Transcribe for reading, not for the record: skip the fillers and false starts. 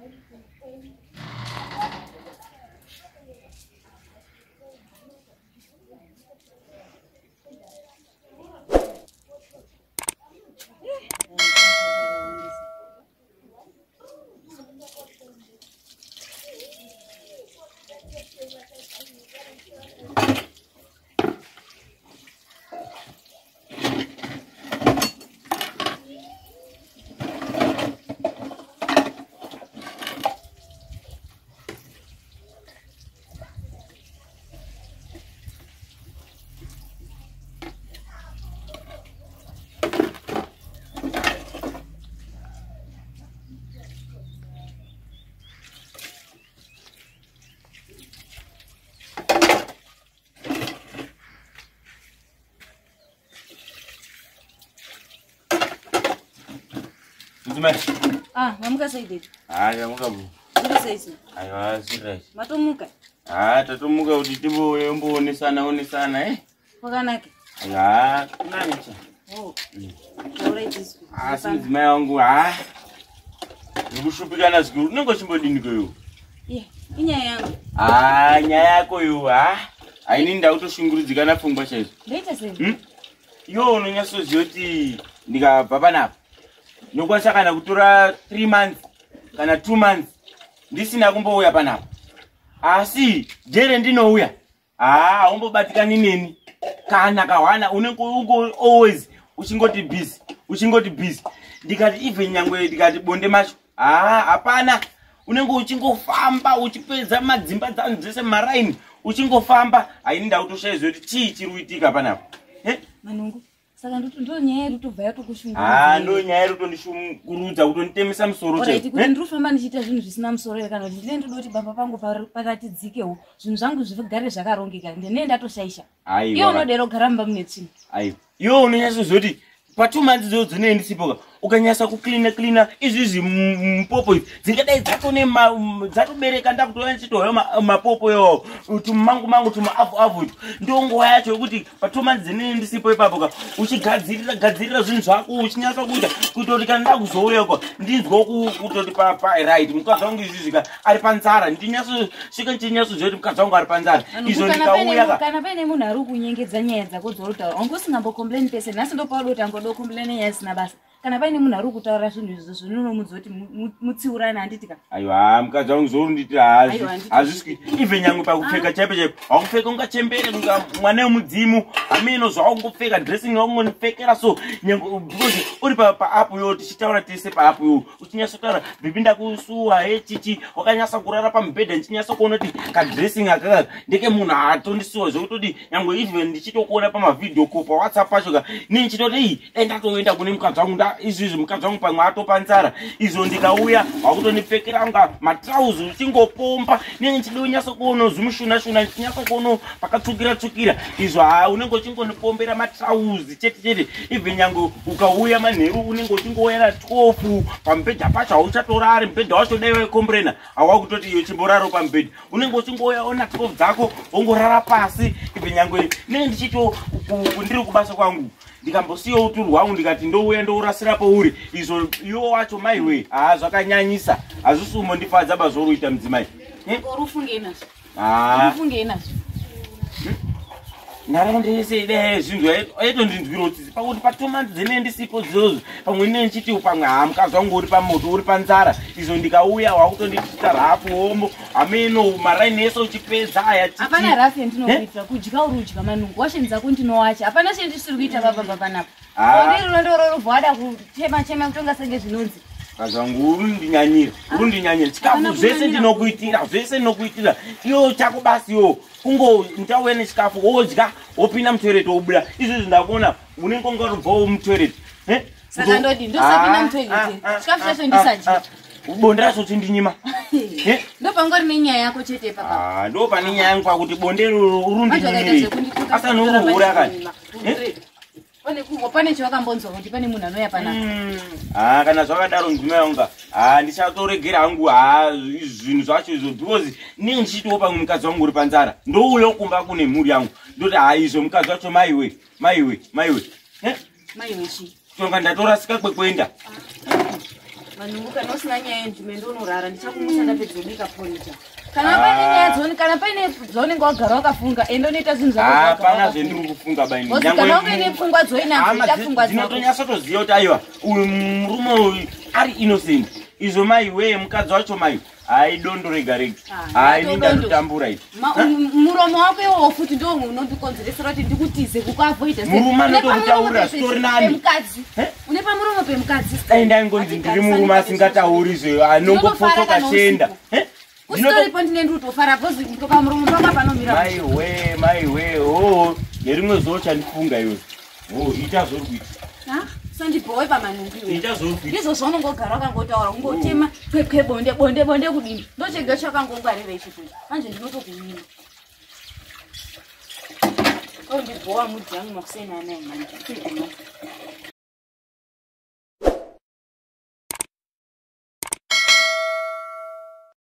Mamuka saideti. Mamuka bu. Uri saisi. Aiwa, sirai. Matomuka. Tatomuka kuti timboonesana Wakanaka. Kunanicha. Oh. Alright this. Mudzimai wangu ndikushupikana zvikuru. Unenge uchimbodini koyo? Inyaya yangu. Nyaya yako yo. Haini ndautoshungurudzikana pfungwa chaizvo. Ndoita sei? Iwo unonyatsoziva kuti ndikabva panapa nokwanisa kana kutora 3 months kana 2 months ndisina kumbouya panapa. Asi jere ndinouya haumbobatikani neni kana kahwana. Unenge always uchingoti busy. Ndikati even nyangwe ndikati bonde macho hapana. Unenge uchingofamba uchipedza madzimba dzangu dzese maraini uchingofamba. Haini ndautoshaiziva kuti chii chiri kuitika panapa. Manungu. Saka ndo nyaya yekutobva yatokushungurudza. Ndo nyaya yekutondishungurudza kutonitemesa musoro chete. Alright, kuti ndinofamba ndichiita zvinhu zvisina musoro here kana kuti ndine ndoda kuti baba pangu paratidzikewo zvinhu zvangu zvigare zvakarongeka ndine ndatoshaisha. Iwe unodero kugara mumba mune tsvina. Aiwa. Iwe unonyatsoziva kuti pa2 months idzodzo neni ndisipoka ukanyasa kucleana izvi mupopo idzi dzingadai dzatobereka ndakutoya ndichitohwa mapopo iwawo tumangu tumaavhu ndo nguva yacho yokuti pa2 months dzineni ndisipo ipapo uchigadzirira zvinhu zvako uchinyasa kuita kuti kana ndakuzouyako ndinzwa kutoti right mukadzi wangu izvizvika ari panzara ndinyasosvika ndichinyatsoziva kuti mukadzi wangu ari panzara. Izvo ndikauya kana paine munhu ari kunyengedza nyaya dzako dzoutaura wangu usingambokomplaini pese nhasi ndopaudoti angodokomplaini nyaya isina basa. Kana paine munhu ari kutaura zvinhu izvozvo zvinonomudza kuti mutsiurane handitika. Aiwa, mukadzi wangu zvounditi hazviswi even nyangwe pakupfeka chaipo wakupfeka ungachembere mwana wemudzimu hameno zvaungopfeka dressing waungopfekera so because uri paapu yo tichitaura tese paapu yo uchinyasotaura bhibi ndakusuwa chichi wakanyasa kurara pamubhedha ndichinyasa kuona kuti kadressing akaka ndeke munhu atondisuwa zvokutoti nyangwe even ndichitokuona pamavidhio call pawhatsapp pacho nichitoti dai ndatoenda kune mukadzi wangu izvizvi mukadzi wangu pamwe atopanzara. Izvo ndikauya wakutondipfekera nga matrauzi uchingopomba nenge ndichinyasa kuona zvimushunashuna ndichinyasa kuona pakatsvukira. Izvo unenge uchingonipombera matrauzi chete even nyangwe ukauya manheru unenge uchingoyera 12 pamubhedha pacho hauchatorari mubhedha wacho dai waikombrena hawakutoti iyo chimboraro pamubhedha unenge uchingoya ona 12 dzako wongorara pasi. Even nyangwe nenge ndichito ndiri kubasa kwangu ndikambosiya uturu hwangu ndikati ndouya ndourasira pauri. Izvo iwo wacho maiwe zvakanyanyisa hazvisi umondifadza bazvoruita mudzimai. Urufunge nazvo. Nharaunda yese zvinhu aitondinzwira kuti pakuti pa2 months dzinenge ndisipo dzozvo pamwe nene ndichiti pamwe mukadzi wangu uri pamoto uri panzara. Izvo ndikauya wakutondiita rafu hombo hameno maraini ese uchipedza hapana rafu yandinokuitira kudya uri udya Manungu washeni dzako ndinowacha hapana chendisiri kuita baba panapa. Ndiri ndororobva wada kuchema kutonga senge zvinonzi mukadzi wangu urundinyanyira chikafu zvese ndinokuitira iyo chako basi yo kungo ndauya nechikafu wodya wopinda mutoireti wobuda. Izvozvo ndakuona unenge ungarubvawo mutoireti. Saka ndodi ndosapinda mutoireti chikafu chacho ndisadya bonde racho tindinyima. Ndopangori nenyaya yako chete papa. Ndo pane nyaya yangu pakuti bonde urundinyimire asana uruhura kani. Pane chawakambonzwa kuti pane munhu anouya panapa. Kana zvakadaro ndima yanga ndichatoregera hangu zvinhu zvacho izvo because ninge ndichitiwo pamwe mukadzi wangu uri panzara ndouya kumba kune mhuri yangu ndoti izvo mukadzi wacho maiwe chi tonga ndatorasika kwekuenda. Manungu kana usina nyaya yenzvimendo unorara ndichakumusa ndapedza kubika porridge. Kana paine nyaya dzoni kana paine dzoni ngogara wakafunga endo noita zvinhu zvako. Hapana zvendiri kufunga baini. Kana ukaine pfungwa dzoina zita pfungwa dzako. Ndinotonyasa toziva kuti aiwa uyu murume uyu ari innocent. Izvo mai we mukadzi wacho mai aidondo rega rega. Ai ndandotambura izvi. Muromo wako iwo futi ndo unondikonzeresera kuti ndikutize kukuavoida. Murume anotokutaurira story nani? Une pamuromo pemukadzi. Dai ndaingonzi ndiri murume asingatauri zve anongopotoka chenda. Ustori pondine ndutofara bhozi pamuromo panga panomira. Mai we oh nerimwe zuva chandifunga iwe. Oh ita zvori kuita. Sandibowe pamanungu iwe. Ita zvori kuita. Ndizvo zvaunongogara wakangotaura ungotema kwekwe bonde kudini. Ndochega chakangongwarira ichi kuti. Manje ndinotokunyima. Ndibowa mudzi yangu makusena anayi manje.